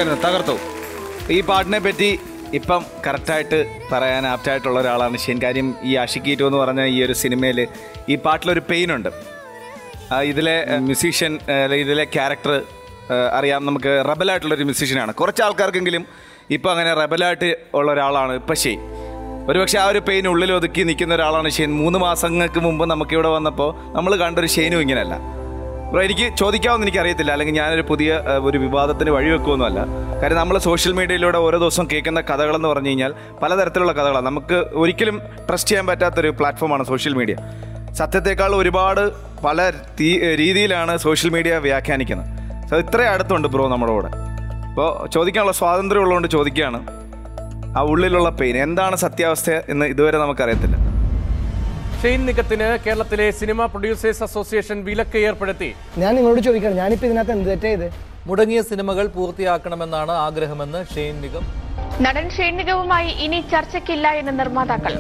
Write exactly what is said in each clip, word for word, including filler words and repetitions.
അടിപൊളിയായിരുന്നു, തകർത്തു. ഈ പാട്ടിനെ പറ്റി ഇപ്പം കറക്റ്റായിട്ട് പറയാൻ ആപ്റ്റായിട്ടുള്ള ഒരാളാണ് ഷെയ്ൻ. കാര്യം ഈ ആഷിഖീറ്റോ എന്ന് പറഞ്ഞ ഈ ഒരു സിനിമയിൽ ഈ പാട്ടിലൊരു പെയിനുണ്ട്. ഇതിലെ മ്യൂസീഷ്യൻ, ഇതിലെ ക്യാരക്ടർ അറിയാം നമുക്ക്. റബലായിട്ടുള്ളൊരു മ്യൂസീഷ്യനാണ്. കുറച്ച് ആൾക്കാർക്കെങ്കിലും ഇപ്പം അങ്ങനെ റബലായിട്ട് ഉള്ള ഒരാളാണ് ഇപ്പം ഷെയ്ൻ. ഒരുപക്ഷെ ആ ഒരു പെയിൻ ഉള്ളിൽ ഒതുക്കി നിൽക്കുന്ന ഒരാളാണ് ഷെയ്ൻ. മൂന്ന് മാസങ്ങൾക്ക് മുമ്പ് നമുക്കിവിടെ വന്നപ്പോൾ നമ്മൾ കണ്ടൊരു ഷെയ്നും ഇങ്ങനെയല്ല. അപ്പോൾ എനിക്ക് ചോദിക്കാമെന്ന് എനിക്കറിയത്തില്ല, അല്ലെങ്കിൽ ഞാനൊരു പുതിയ ഒരു വിവാദത്തിന് വഴിവെക്കുമൊന്നുമല്ല. കാര്യം നമ്മൾ സോഷ്യൽ മീഡിയയിലൂടെ ഓരോ ദിവസം കേൾക്കുന്ന കഥകളെന്ന് പറഞ്ഞു കഴിഞ്ഞാൽ പലതരത്തിലുള്ള കഥകളാണ്. നമുക്ക് ഒരിക്കലും ട്രസ്റ്റ് ചെയ്യാൻ പറ്റാത്തൊരു പ്ലാറ്റ്ഫോമാണ് സോഷ്യൽ മീഡിയ. സത്യത്തെക്കാൾ ഒരുപാട് പല രീതിയിലാണ് സോഷ്യൽ മീഡിയ വ്യാഖ്യാനിക്കുന്നത്. സോ ഇത്രയും അടുത്തുണ്ട് ബ്രോ നമ്മുടെ കൂടെ. അപ്പോൾ ചോദിക്കാനുള്ള സ്വാതന്ത്ര്യം ഉള്ളതുകൊണ്ട് ചോദിക്കുകയാണ്, ആ ഉള്ളിലുള്ള പെയിൻ എന്താണ് സത്യാവസ്ഥ എന്ന് ഇതുവരെ നമുക്കറിയത്തില്ല. ഷെയ്ൻ നിഗത്തിന് കേരളത്തിലെ സിനിമ പ്രൊഡ്യൂസേഴ്സ് അസോസിയേഷൻ വിലക്ക് ഏർപ്പെടുത്തി. ഞാൻ നിങ്ങളോട് ചോദിക്കണം, ഞാനിപ്പോൾ ഇതിനകത്ത് എന്ത് തെറ്റാ ചെയ്ത്? മുടങ്ങിയ സിനിമകൾ പൂർത്തിയാക്കണമെന്നാണ് ആഗ്രഹമെന്ന് ഷെയ്ൻ നിഗം. നടൻ ഷെയ്ൻ നിഗവുമായി ഇനി ചർച്ചയ്ക്കില്ല എന്ന് നിർമ്മാതാക്കൾ.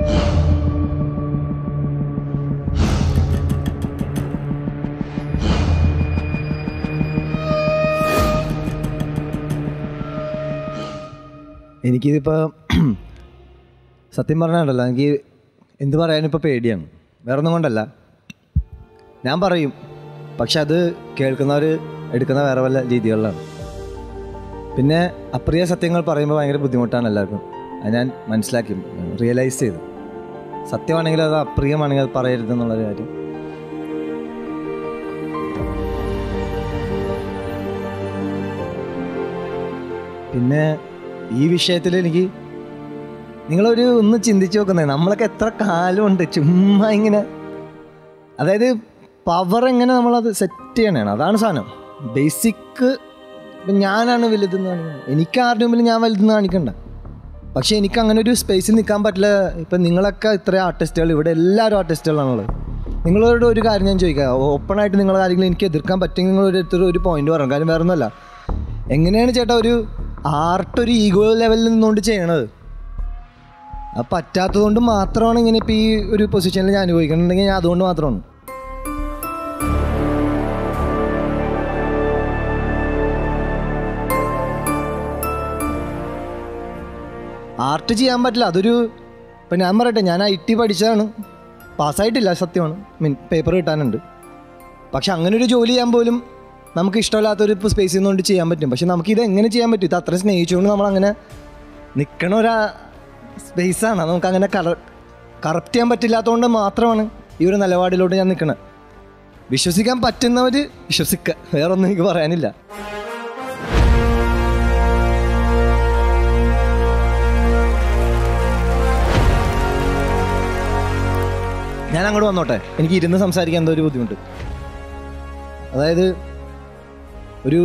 എനിക്കിതിപ്പോൾ സത്യം പറഞ്ഞാണ്ടല്ലോ, എനിക്ക് എന്ത് പറയാനിപ്പോൾ പേടിയാണ്. വേറൊന്നും കൊണ്ടല്ല, ഞാൻ പറയും, പക്ഷെ അത് കേൾക്കുന്നവർ എടുക്കുന്ന വേറെ വല്ല രീതികളിലാണ്. പിന്നെ അപ്രിയ സത്യങ്ങൾ പറയുമ്പോൾ ഭയങ്കര ബുദ്ധിമുട്ടാണ് എല്ലാവർക്കും. അത് ഞാൻ മനസ്സിലാക്കി, റിയലൈസ് ചെയ്തു. സത്യമാണെങ്കിൽ അത് അപ്രിയമാണെങ്കിൽ അത് പറയരുതെന്നുള്ളൊരു കാര്യം. പിന്നെ ഈ വിഷയത്തിൽ എനിക്ക് നിങ്ങളൊരു ഒന്ന് ചിന്തിച്ച് നോക്കുന്നത്, നമ്മളൊക്കെ എത്ര കാലമുണ്ട് ചുമ്മാ ഇങ്ങനെ, അതായത് പവർ എങ്ങനെ നമ്മളത് സെറ്റ് ചെയ്യണതാണ്, അതാണ് സാധനം ബേസിക്. ഇപ്പം ഞാനാണ് വലുതെന്ന് കാണിക്കുന്നത്, എനിക്ക് ആരുടെ മുമ്പിൽ ഞാൻ വലുതെന്ന് കാണിക്കണ്ട. പക്ഷേ എനിക്ക് അങ്ങനെ ഒരു സ്പേസിൽ നിൽക്കാൻ പറ്റില്ല. ഇപ്പം നിങ്ങളൊക്കെ ഇത്രയും ആർട്ടിസ്റ്റുകൾ, ഇവിടെ എല്ലാവരും ആർട്ടിസ്റ്റുകളാണുള്ളത്. നിങ്ങളോട് ഒരു കാര്യം ഞാൻ ചോദിക്കാം, ഓപ്പണായിട്ട് നിങ്ങളുടെ കാര്യങ്ങൾ എനിക്ക് എതിർക്കാൻ പറ്റുമെങ്കിൽ നിങ്ങളൊരു ഒരു പോയിന്റ് പറയണം. കാര്യം വേറെ ഒന്നുമല്ല, എങ്ങനെയാണ് ചേട്ടാ ഒരു ആർട്ട് ഒരു ഈഗോ ലെവലിൽ നിന്നുകൊണ്ട് ചെയ്യണത്? അത് പറ്റാത്തത് കൊണ്ട് മാത്രമാണ് ഇങ്ങനെ ഇപ്പം ഈ ഒരു പൊസിഷനിൽ ഞാൻ അനുഭവിക്കണമെന്നുണ്ടെങ്കിൽ ഞാൻ അതുകൊണ്ട് മാത്രമാണ്. ആർട്ട് ചെയ്യാൻ പറ്റില്ല, അതൊരു ഇപ്പം ഞാൻ പറയട്ടെ, ഞാൻ ഐ ടി പഠിച്ചതാണ്, പാസ്സായിട്ടില്ല സത്യമാണ്, മീൻ പേപ്പർ കിട്ടാനുണ്ട്. പക്ഷെ അങ്ങനെ ഒരു ജോലി ചെയ്യാൻ പോലും നമുക്ക് ഇഷ്ടമില്ലാത്തൊരു ഇപ്പോൾ സ്പേസിൽ നിന്നുകൊണ്ട് ചെയ്യാൻ പറ്റും. പക്ഷെ നമുക്കിത് എങ്ങനെ ചെയ്യാൻ പറ്റും? ഇത് അത്ര സ്നേഹിച്ചുകൊണ്ട് നമ്മളങ്ങനെ നിൽക്കണ ഒരു സ്പേസാണ്. നമുക്കങ്ങനെ കറ കറപ്റ്റ് ചെയ്യാൻ പറ്റില്ലാത്തതുകൊണ്ട് മാത്രമാണ് ഈ ഒരു നിലപാടിലോട്ട് ഞാൻ നിൽക്കണത്. വിശ്വസിക്കാൻ പറ്റുന്നവർ വിശ്വസിക്കുക, വേറൊന്നും എനിക്ക് പറയാനില്ല. ഞാൻ അങ്ങോട്ട് വന്നോട്ടെ, എനിക്ക് ഇരുന്ന് സംസാരിക്കാൻ എന്തോ ഒരു ബുദ്ധിമുട്ട്. അതായത് ഒരു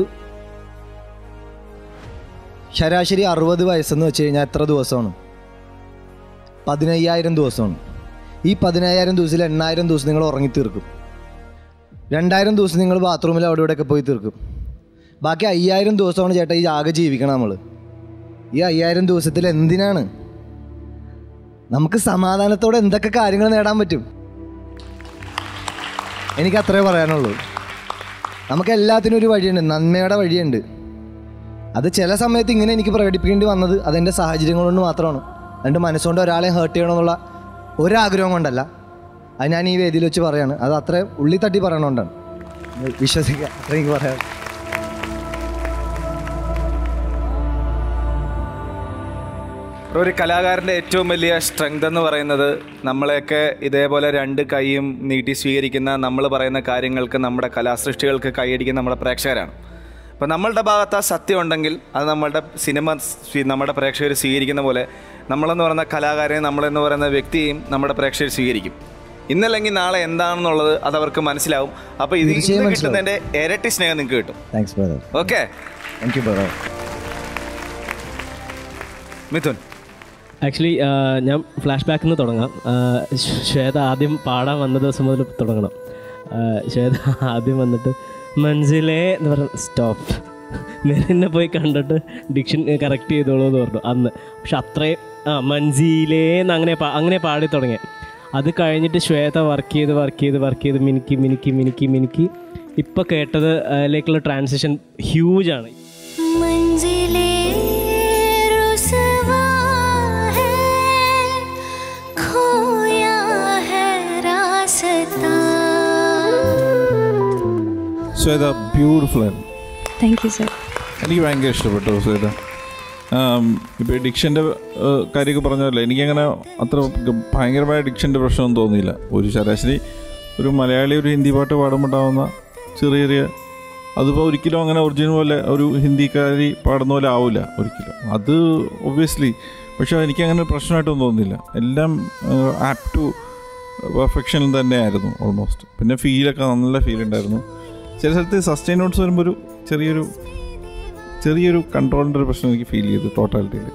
ശരാശരി അറുപത് വയസ്സെന്ന് വെച്ച് കഴിഞ്ഞാൽ എത്ര ദിവസമാണ്? പതിനയ്യായിരം ദിവസമാണ്. ഈ പതിനയ്യായിരം ദിവസത്തിൽ എണ്ണായിരം ദിവസം നിങ്ങൾ ഉറങ്ങി തീർക്കും, രണ്ടായിരം ദിവസം നിങ്ങൾ ബാത്റൂമിൽ അവിടെ ഇവിടെയൊക്കെ പോയി തീർക്കും. ബാക്കി അയ്യായിരം ദിവസമാണ് ചേട്ടാ ഈ ആകെ ജീവിക്കണം നമ്മൾ. ഈ അയ്യായിരം ദിവസത്തിൽ എന്തിനാണ് നമുക്ക് സമാധാനത്തോടെ എന്തൊക്കെ കാര്യങ്ങൾ നേടാൻ പറ്റും? എനിക്ക് അത്രേ പറയാനുള്ളൂ. നമുക്ക് എല്ലാത്തിനും ഒരു വഴിയുണ്ട്, നന്മയുടെ വഴിയുണ്ട്. അത് ചില സമയത്ത് ഇങ്ങനെ എനിക്ക് പ്രകടിപ്പിക്കേണ്ടി വന്നത് അതെൻ്റെ സാഹചര്യങ്ങൾ കൊണ്ട് മാത്രമാണ്. എൻ്റെ മനസ്സുകൊണ്ട് ഒരാളെ ഹേർട്ട് ചെയ്യണമെന്നുള്ള ഒരാഗ്രഹം കൊണ്ടല്ല. അത് ഞാൻ ഈ വേദിയിൽ വെച്ച് പറയാണ്. അത് അത്ര ഉള്ളി തട്ടി പറയണോണ്ടാണ്, വിശ്വസിക്കുക, അത്ര എനിക്ക് പറയാം. ഒരു കലാകാരൻ്റെ ഏറ്റവും വലിയ സ്ട്രെങ്ത് എന്ന് പറയുന്നത് നമ്മളെയൊക്കെ ഇതേപോലെ രണ്ട് കൈയും നീട്ടി സ്വീകരിക്കുന്ന, നമ്മൾ പറയുന്ന കാര്യങ്ങൾക്ക്, നമ്മുടെ കലാസൃഷ്ടികൾക്ക് കൈയടിക്കുന്ന നമ്മുടെ പ്രേക്ഷകരാണ്. അപ്പോൾ നമ്മളുടെ ഭാഗത്ത് ആ സത്യം ഉണ്ടെങ്കിൽ അത് നമ്മളുടെ സിനിമ നമ്മുടെ പ്രേക്ഷകർ സ്വീകരിക്കുന്ന പോലെ നമ്മളെന്ന് പറയുന്ന കലാകാരനെ, നമ്മളെന്ന് പറയുന്ന വ്യക്തിയെയും നമ്മുടെ പ്രേക്ഷകർ സ്വീകരിക്കും. ഇന്നല്ലെങ്കിൽ നാളെ എന്താണെന്നുള്ളത് അതവർക്ക് മനസ്സിലാവും. അപ്പോൾ ഇത് കിട്ടുന്നതിൻ്റെ ഇരട്ടി സ്നേഹം നിങ്ങൾക്ക് കിട്ടും. Thanks brother. Okay, thank you brother. Mithun, actually ഞാൻ ഫ്ലാഷ് ബാക്കിൽ നിന്ന് തുടങ്ങാം. ശ്വേത ആദ്യം പാടാൻ വന്ന ദിവസം മുതൽ തുടങ്ങണം. ശ്വേത ആദ്യം വന്നിട്ട് മൻസിലേ എന്ന് പറഞ്ഞ സ്റ്റോപ്പ്, മെറിനെ പോയി കണ്ടിട്ട് ഡിക്ഷൻ കറക്റ്റ് ചെയ്തോളൂ എന്ന് പറഞ്ഞു അന്ന്. പക്ഷെ അത്രയും ആ മൻസിലേന്ന് അങ്ങനെ അങ്ങനെ പാടി തുടങ്ങി. അത് കഴിഞ്ഞിട്ട് ശ്വേത വർക്ക് ചെയ്ത് വർക്ക് ചെയ്ത് വർക്ക് ചെയ്ത് മിനുക്കി മിനുക്കി മിനുക്കി മിനുക്കി ഇപ്പോൾ കേട്ടത് ലേക്കുള്ള ട്രാൻസിഷൻ ഹ്യൂജാണ്. ശ്വേത ബ്യൂട്ടിഫുൾ ആയിരുന്നു. Thank you sir. എനിക്ക് ഭയങ്കര ഇഷ്ടപ്പെട്ടു ശ്വേത. ഇപ്പോൾ ഡിക്ഷൻ്റെ കാര്യമൊക്കെ പറഞ്ഞല്ലോ, എനിക്കങ്ങനെ അത്ര ഭയങ്കരമായ ഡിക്ഷൻ്റെ പ്രശ്നമൊന്നും തോന്നിയില്ല. ഒരു ശരാശരി ഒരു മലയാളി ഒരു ഹിന്ദി പാട്ട് പാടുമ്പോണ്ടാവുന്ന ചെറിയ ചെറിയ, അതിപ്പോൾ ഒരിക്കലും അങ്ങനെ ഒറിജിനൽ പോലെ ഒരു ഹിന്ദിക്കാരി പാടുന്ന പോലെ ആവില്ല ഒരിക്കലും, അത് ഒബ്വിയസ്ലി. പക്ഷേ എനിക്കങ്ങനെ പ്രശ്നമായിട്ടൊന്നും തോന്നുന്നില്ല. എല്ലാം ആപ്റ്റ് ടു പെർഫെക്ഷനിൽ തന്നെയായിരുന്നു ഓൾമോസ്റ്റ്. പിന്നെ ഫീലൊക്കെ നല്ല ഫീൽ ഉണ്ടായിരുന്നു. ചില സ്ഥലത്ത് സസ്റ്റെയിൻ നോട്ട്സ് വരുമ്പോൾ ഒരു ചെറിയൊരു ചെറിയൊരു കൺട്രോളിൻ്റെ ഒരു പ്രശ്നം എനിക്ക് ഫീൽ ചെയ്തു ടോട്ടാലിറ്റിയിൽ.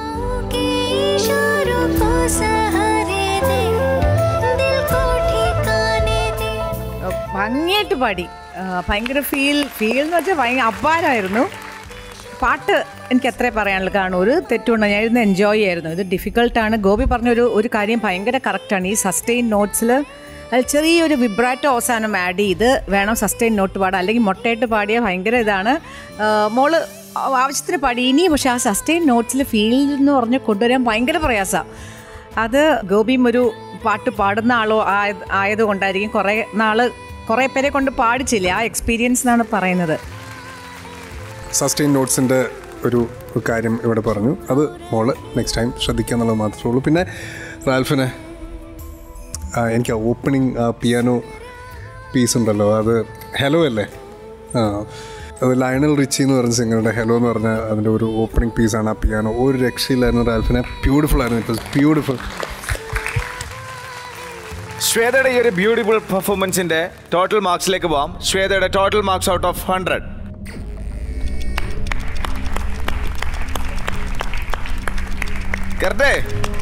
ഭംഗിയായിട്ട് പാടി, ഭയങ്കര ഫീൽ ഫീൽ എന്ന് വെച്ചാൽ ഭയങ്കര അപാരമായിരുന്നു. പാട്ട് എനിക്ക് എത്രേ പറയാനുള്ളൂ, കാരണം ഒരു തെറ്റുണ്ട്, ഞാൻ ഇരുന്ന് എൻജോയ് ചെയ്യായിരുന്നു. ഇത് ഡിഫിക്കൾട്ടാണ്. ഗോപി പറഞ്ഞൊരു ഒരു കാര്യം ഭയങ്കര കറക്റ്റാണ്. ഈ സസ്റ്റെയിൻ നോട്ട്സിൽ അതിൽ ചെറിയൊരു വിബ്രാറ്റോ അവസാനം ആഡ് ചെയ്ത് വേണം സസ്റ്റെയിൻ നോട്ട് പാടാൻ, അല്ലെങ്കിൽ മൊട്ടയിട്ട് പാടിയ ഭയങ്കര ഇതാണ്. മോള് ആവശ്യത്തിന് പാടി ഇനിയും, പക്ഷേ ആ സസ്റ്റെയിൻ നോട്ട്സിൽ ഫീൽ എന്ന് പറഞ്ഞ് കൊണ്ടുവരാൻ ഭയങ്കര പ്രയാസമാണ്. അത് ഗോപിയും ഒരു പാട്ട് പാടുന്ന ആളോ ആയതുകൊണ്ടായിരിക്കും കുറേ നാൾ കുറേ പേരെ കൊണ്ട് പാടിച്ചില്ലേ, ആ എക്സ്പീരിയൻസ് എന്നാണ് പറയുന്നത്. സസ്റ്റെയിൻ നോട്ട്സിൻ്റെ ഒരു കാര്യം ഇവിടെ പറഞ്ഞു, അത് മോള് നെക്സ്റ്റ് ടൈം ശ്രദ്ധിക്കുക എന്നുള്ളത് മാത്രമേ ഉള്ളൂ. പിന്നെ റാൽഫിനെ എനിക്ക് ആ ഓപ്പണിങ് ആ പിയാനോ പീസ് ഉണ്ടല്ലോ, അത് ഹലോ അല്ലേ, ആ അത് ലയണൽ റിച്ചി എന്ന് പറഞ്ഞ സിംഗറുടെ ഹലോ എന്ന് പറഞ്ഞ അതിൻ്റെ ഒരു ഓപ്പണിംഗ് പീസാണ് ആ പിയാനോ. ഒരു രക്ഷയില്ലായിരുന്നു റാൽഫിനെ, ബ്യൂട്ടിഫുൾ ആയിരുന്നു. It was beautiful. ശ്വേതയുടെ ഈ ഒരു ബ്യൂട്ടിഫുൾ പെർഫോമൻസിന്റെ ടോട്ടൽ മാർക്സിലേക്ക് പോവാം. ശ്വേതയുടെ total marks out of hundred. Correct.